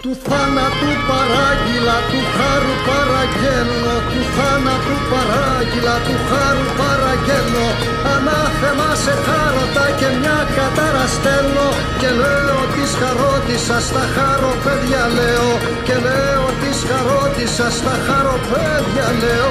Του θάνατου παράγγειλα, του χάρου παραγγέλνω, του θάνατου παράγγειλα, του χάρου παραγγέλνω. Ανάθεμα σε χάρωτα και μια κατάρα στέλνω, και λέω της χαρότησα στα χαροπέδια λέω, και λέω της χαρότησα στα χαροπέδια λέω.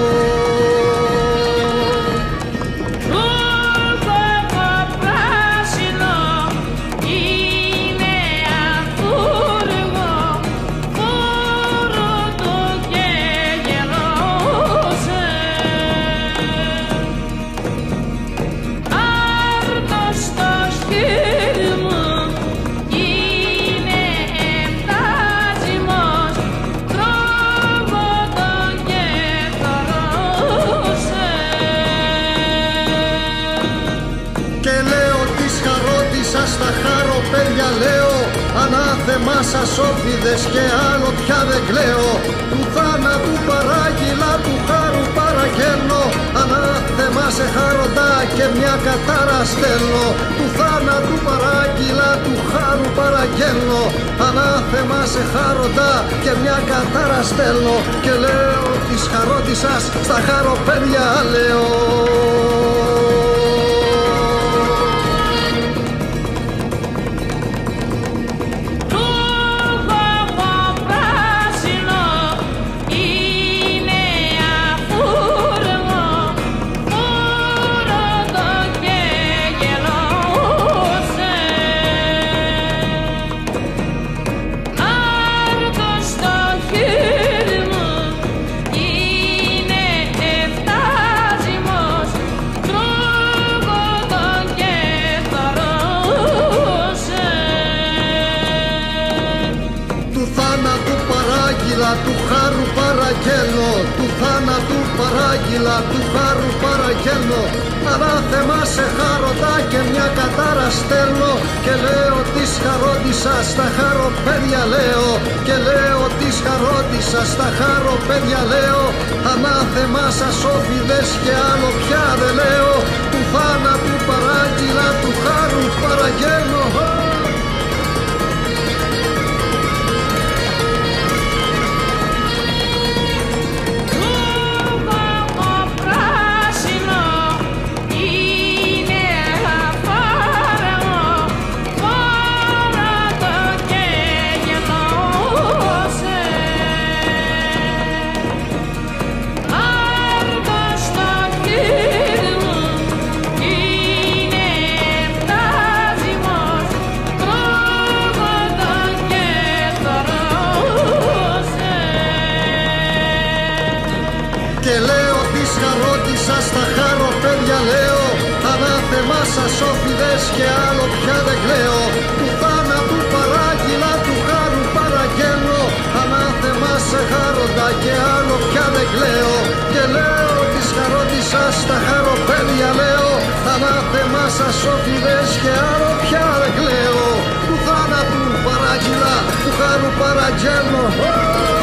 Στα χαροπέδια λέω, ανάθεμα σας όφιδες και άλλο πια δεν κλαίω. Του θάνατου παράγγειλα, του χάρου παραγγέλνω, ανάθεμα σε χάρωτα και μια κατάρα στέλνω. Του θάνατου παράγγειλα, του χάρου παραγγέλνω, ανάθεμα σε χάρωτα και μια κατάρα στέλνω, και λέω της χαρότισσας στα χαροπέδια λέω. Του χάρου παραγγέλνω, του θάνατου παράγγειλα, του χάρου παραγγέλνω. Ανάθεμα σε χάρωτα και μια κατάρα στέλνω, και λέω της χαρότησα στα χαροπέδια λέω, και λέω της χαρότησα στα χαροπέδια λέω. Ανάθεμα σας όφιδες και άλλο πια δεν λέω, του θάνατου παράγγειλα, του χάρου παραγγέλνω. Και λέω της χαρότησα στα χαροπέδια λέω, ανάθεμα σας όφιδες και άλλο πια δεν κλαίω. Του θάνατου παράγγειλα, του χάρου παραγγέλνω, ανάθεμα σε χάρωτα και άλλο πια δεν κλαίω. Και λέω της χαρότησα στα χαροπέδια λέω, ανάθεμα σας όφιδες και άλλο πια δεν κλαίω. Του θάνατου παράγγειλα, του χάρου παραγγέλνω.